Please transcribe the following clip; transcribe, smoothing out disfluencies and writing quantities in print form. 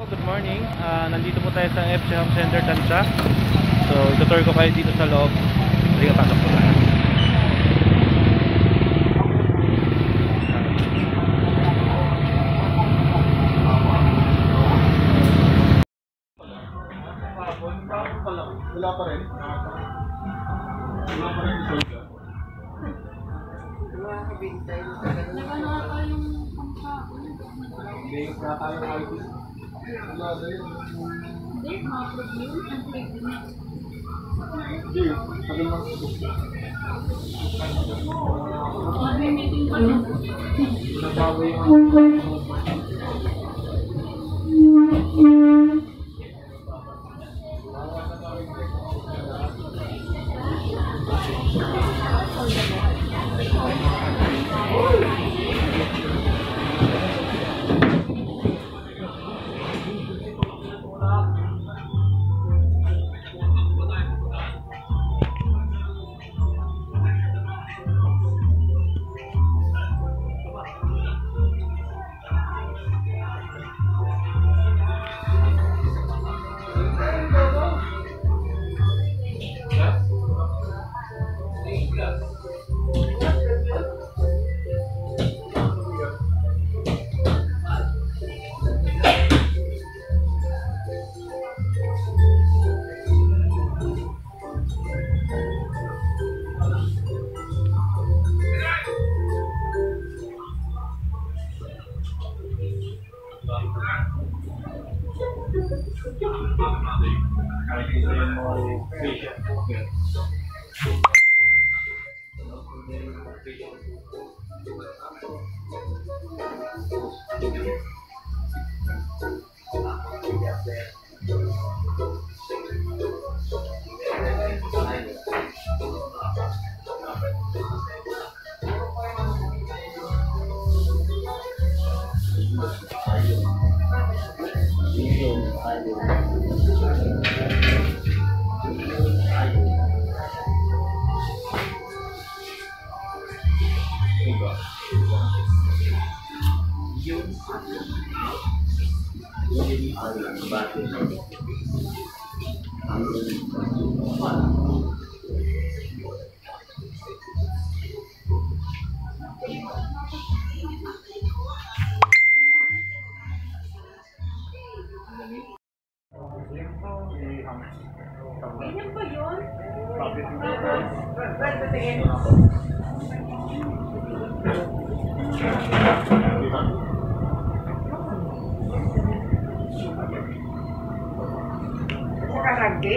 Good morning. Nandito po tayo sa FC Home Center Tansa. So, itutur ko kayo dito sa loob. Sige, pasok po tayo. Wala pa rin. Wala pa rin ito. Wala ka bintay. Nagano ka yung pangkakon. Hindi na tayo ID. Wala na yun. Hindi, mga problem. Ang pregnant. Hindi, sabi mo. Mag-meeting pa na. Nabawi yung Ganyan ba yun? Nakaragay?